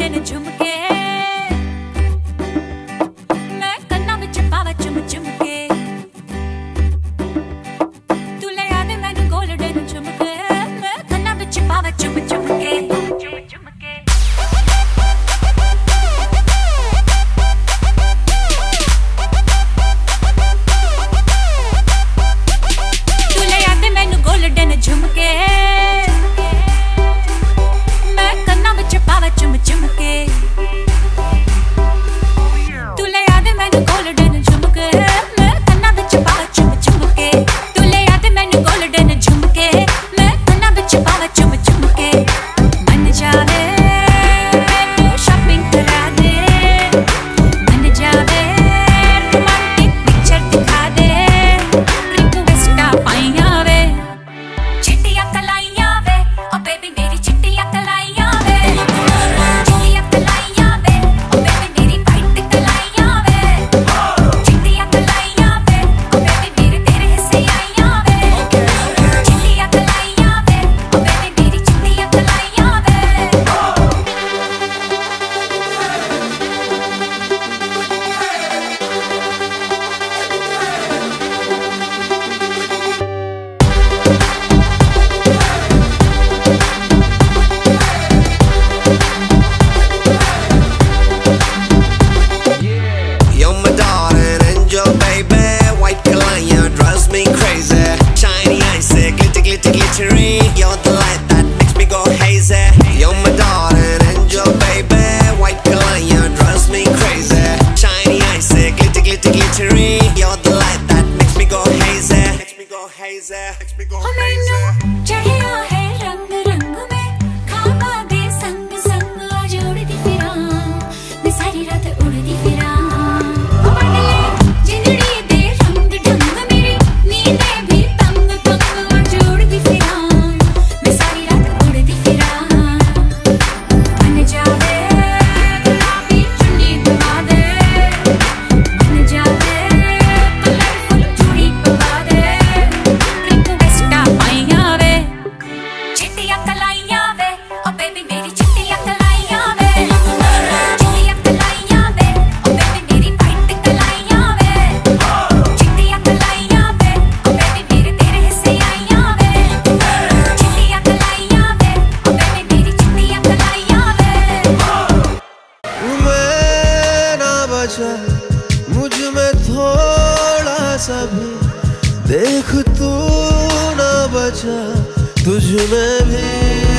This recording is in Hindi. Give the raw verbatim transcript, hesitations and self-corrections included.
गोल्डन झुमके मैं कन्ना विच पावा चुम चुम के तू ले आ दे मैनू गोल्डन झुमके मैं कन्ना विच पावा चुम चुम के चुम चुम के तू ले आ दे मैनू गोल्डन झुमके चुम चुम के तू ले आ दे मैनू गोल्डन झुमके मैं कन्ना विच पावा चुम चुम के तू ले आ दे मैनू गोल्डन झुमके मैं कन्ना विच पावा चुम चुम के मन जावे शॉपिंग करा दे मन जावे रोमांटिक पिक्चर दिखा दे रिक्वेस्टा पाइया वे चिट्टियां कलाइयां वे ओ बेबी मेरी चिट्टियां कलाइयां वे You're the light that makes me go hazy. You're my darling angel, baby. White Kalanya drives me crazy. Shiny icy, glitter, glitter, glittery. You're the light that makes me go hazy. Makes me go hazy. Makes me go hazy. चढ़िया है रंग रंग में खाबा दे संग संग जोड़ती फिरां मैं सारी रात उड़ती फिरां ओ बंडले जिंदड़ी दे रंग ढंग मेरी नींदे भी तंग तंग जोड़ती फिरां मैं सारी रात उड़ती फिरां मन जावे गुलाबी चुन्नी दबा दे मन जावे कलरफुल चूड़ी पवा दे रिक्वेस्टा पाइया वे चिट्टियां कलाइयां वे ओ बेबी मेरी चिट्टियां कलाइयां वे चिट्टियां कलाइयां वे ओ बेबी मेरी वाइट कलाइयां वे चिट्टियां कलाइयां वे ओ बेबी मेरे तेरे हिस्से आइयां वे चिट्टियां कलाइयां वे ओ बेबी मेरी चिट्टियां कलाइयां वे मैं ना बचा मुझ में थोड़ा सा भी देख तू ना बचा तुझ में भी